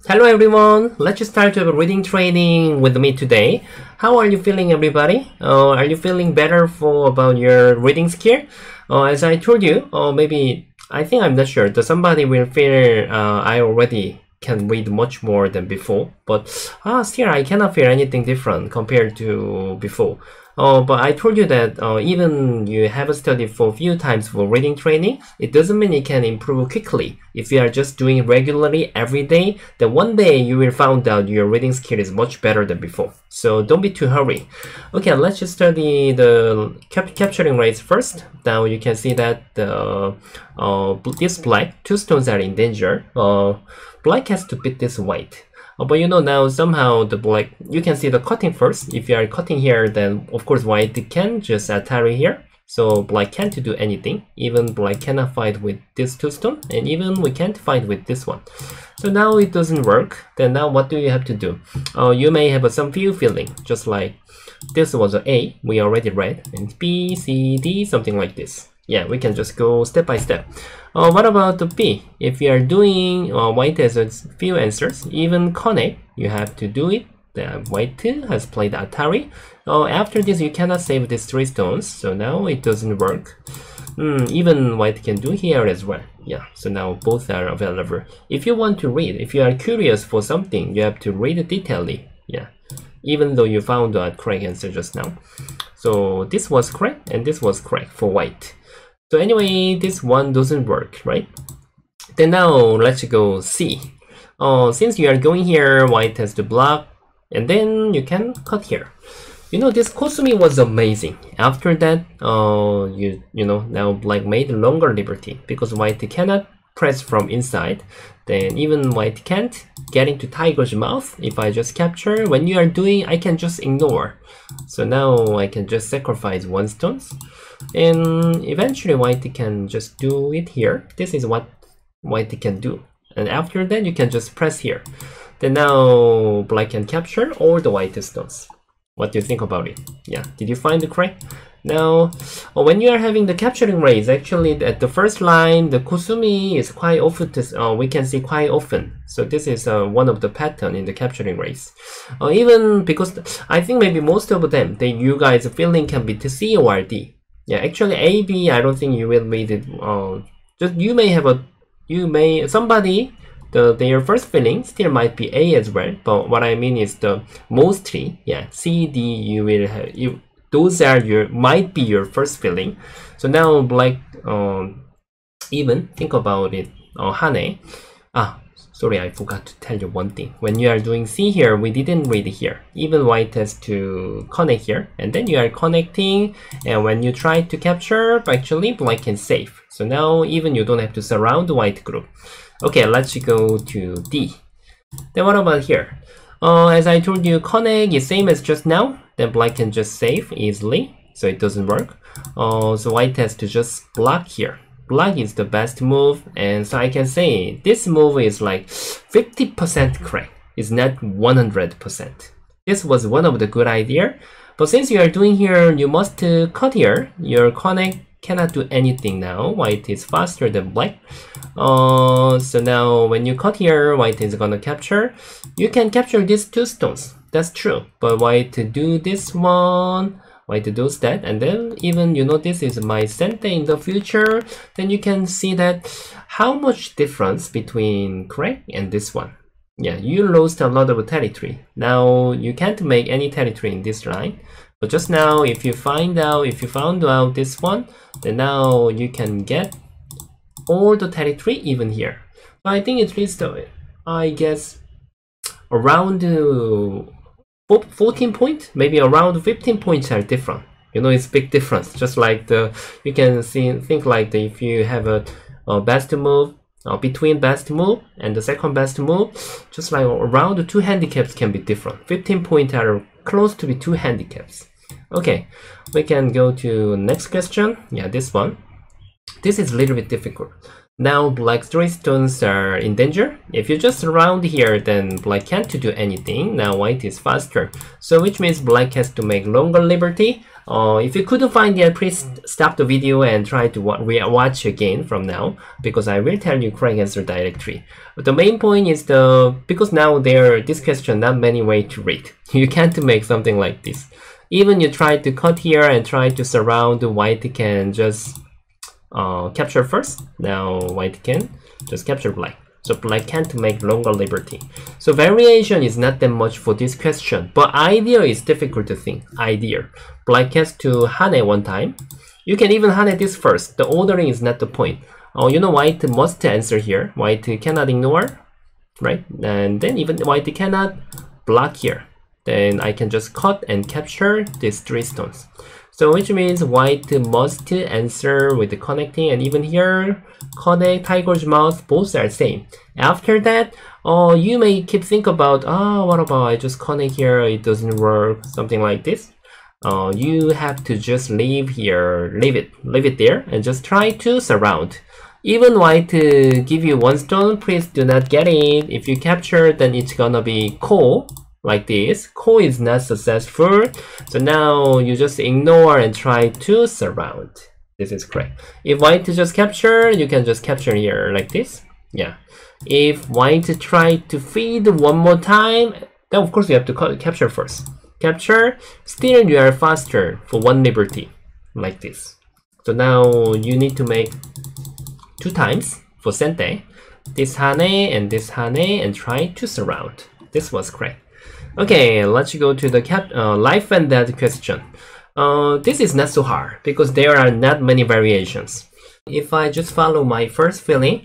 Hello everyone, let's start a reading training with me today. How are you feeling everybody? Are you feeling better about your reading skill? As I told you, I'm not sure, that somebody will feel I already can read much more than before, but still I cannot feel anything different compared to before. But I told you that even you have studied for a few times for reading training, it doesn't mean it can improve quickly. If you are just doing it regularly every day, then one day you will find out your reading skill is much better than before. So don't be too hurry. Okay, let's just study the capturing rates first. Now you can see that this black, two stones are in danger. Black has to beat this white. But you know, now somehow the black, you can see the cutting first. If you are cutting here, then of course white can just attack here. So black can't do anything. Even black cannot fight with this two stone, and even we can't fight with this one. So now it doesn't work. Then now what do you have to do? You may have some feeling, just like this was an A, we already read, and B, C, D, something like this. Yeah, we can just go step by step. What about the B? If you are doing white has a few answers, even connect, you have to do it. The white has played Atari. After this, you cannot save these three stones, so now it doesn't work. Even white can do here as well. Yeah, so now both are available. If you want to read, if you are curious for something, you have to read it detailedly. Yeah, even though you found a correct answer just now. So this was correct and this was correct for white. So anyway, this one doesn't work, right? Then now let's go C. Since you are going here, white has to block, and then you can cut here. You know, this Kosumi was amazing. After that, you know, now black made longer liberty because white cannot press from inside. Then even white can't get into tiger's mouth. If I just capture, when you are doing, I can just ignore. So now I can just sacrifice one stone. And eventually white can just do it here. This is what white can do. And after that, you can just press here. Then now black can capture all the white stones. What do you think about it? Yeah, did you find the correct? Now, when you are having the capturing rays, actually at the first line, the Kusumi is quite often, we can see quite often. So this is one of the pattern in the capturing rays. Even because I think maybe most of them, you guys feeling can be to C or D. Yeah, actually A, B, I don't think you will read it. Just you may have somebody, their first feeling still might be A as well. But what I mean is the mostly, yeah, C, D, you will have those are might be your first feeling. So now black, even think about it, Hane. Sorry, I forgot to tell you one thing. When you are doing C here, we didn't read here. Even white has to connect here, and then you are connecting, and when you try to capture, actually black can save. So now even you don't have to surround the white group. Okay, let's go to D. Then what about here? As I told you, connect is same as just now. Then black can just save easily, so it doesn't work. So white has to just block here. Block is the best move, and so I can say this move is like 50% correct. It's not 100%. This was one of the good idea, but since you are doing here, you must cut here. Your connect cannot do anything now. White is faster than black. So now when you cut here, white is gonna capture. You can capture these two stones. That's true. But white to do this one, white does that, and then even you know this is my center in the future. Then you can see that how much difference between correct and this one. Yeah, you lost a lot of territory. Now you can't make any territory in this line. But just now, if you found out this one, then now you can get all the territory even here. I think at least, I guess, around 14 points, maybe around 15 points are different. You know, it's big difference. Just like you can think like if you have a best move, between best move and the second best move, just like around 2 handicaps can be different. 15 points are close to be 2 handicaps. Okay, we can go to next question. Yeah, this one. This is a little bit difficult. Now black 3 stones are in danger. If you just surround here, then black can't do anything. Now white is faster. So which means black has to make longer liberty. If you couldn't find it, please stop the video and try to watch again from now, because I will tell you correct answer directly. But the main point is because now this question not many way to read. You can't make something like this. Even you try to cut here and try to surround, white can just capture first. Now white can just capture black. So black can't make longer liberty. So variation is not that much for this question, but idea is difficult to think. Idea. Black has to hane one time. You can even hane this first. The ordering is not the point. You know, white must answer here. White cannot ignore, right? And then even white cannot block here. Then I can just cut and capture these 3 stones. So which means white must answer with the connecting, and even here, connect, tiger's mouth, both are same. After that, you may keep think about, what about I just connect here, it doesn't work, something like this. You have to just leave it there, and just try to surround. Even white give you 1 stone, please do not get it. If you capture, then it's gonna be ko. Like this, ko is not successful. So now you just ignore and try to surround. This is correct. If white just capture, you can just capture here like this. Yeah. If white try to feed one more time, then of course you have to capture first. Capture, still you are faster for 1 liberty. Like this. So now you need to make 2 times for sente. This hane and try to surround. This was correct. Okay, let's go to the life and death question. This is not so hard because there are not many variations. If I just follow my first feeling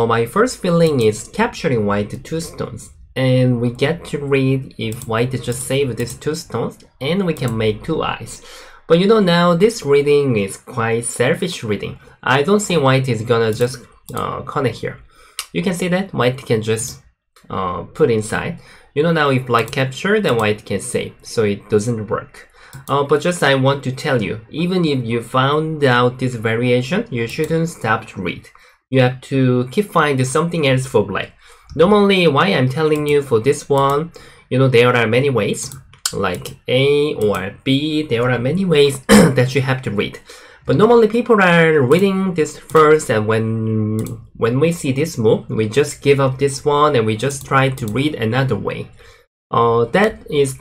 is capturing white 2 stones. And we get to read if white just save these 2 stones, and we can make 2 eyes. But you know, now this reading is quite selfish reading. I don't think white is gonna just connect here. You can see that white can just put inside. You know, now if black capture, then white can save, so it doesn't work. But just I want to tell you, even if you found out this variation, you shouldn't stop to read. You have to keep finding something else for black. Normally, why I'm telling you for this one, you know, there are many ways, like A or B, there are many ways that you have to read. But normally people are reading this first, and when we see this move, we just give up this one and we just try to read another way. That is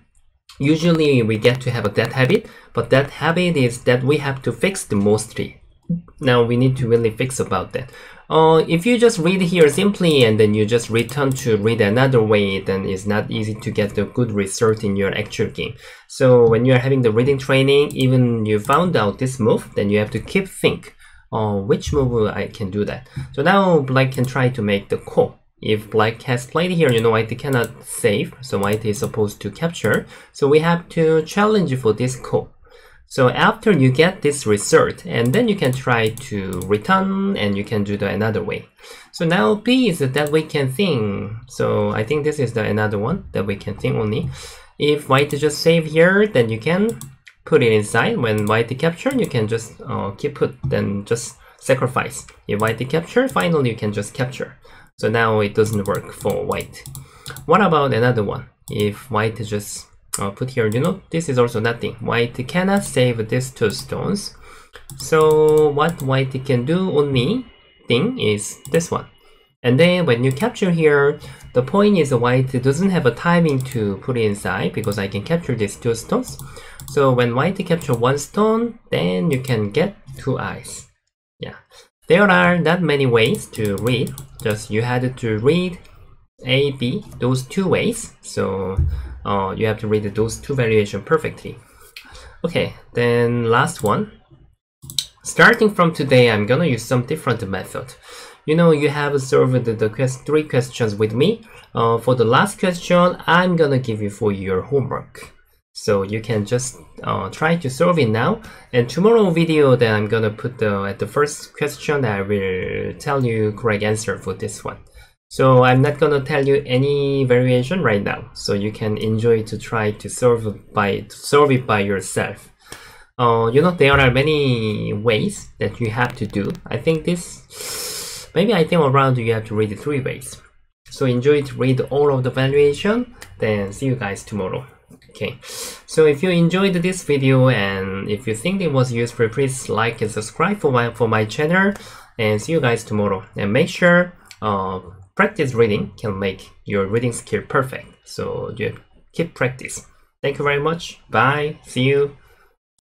usually we get to have that habit, but that habit is that we have to fix the mostly. Now we need to really fix about that. If you just read here simply and then you just return to read another way, then it's not easy to get the good result in your actual game. So when you are having the reading training, even you found out this move, then you have to keep think, which move I can do that. So now black can try to make the ko. If black has played here, you know, white cannot save, so white is supposed to capture. So we have to challenge for this ko. So after you get this result, and then you can try to return and you can do the another way. So now B is that we can think. So I think this is the another one that we can think only. If white just save here, then you can put it inside. When white capture, you can just keep put, then just sacrifice. If white capture, finally you can just capture. So now it doesn't work for white. What about another one? If white just put here, you know, this is also nothing. White cannot save these 2 stones. So what white can do only thing is this one. And then when you capture here, the point is white doesn't have a timing to put it inside because I can capture these 2 stones. So when white capture 1 stone, then you can get 2 eyes. Yeah, there are not many ways to read. Just you had to read A, B, those 2 ways. So you have to read those 2 variations perfectly. Okay, then last one. Starting from today, I'm gonna use some different method. You know, you have solved the 3 questions with me. For the last question, I'm gonna give you for your homework. So you can just try to solve it now. And tomorrow video, then I'm gonna put at the first question, I will tell you correct answer for this one. So I'm not gonna tell you any variation right now, so you can enjoy to try to solve it by yourself. You know, there are many ways that you have to do. I think around you have to read 3 ways. So enjoy to read all of the variation. Then see you guys tomorrow. Okay, so if you enjoyed this video and if you think it was useful, please like and subscribe for my channel, and see you guys tomorrow. And make sure practice reading can make your reading skill perfect. So you keep practice. Thank you very much. Bye. See you.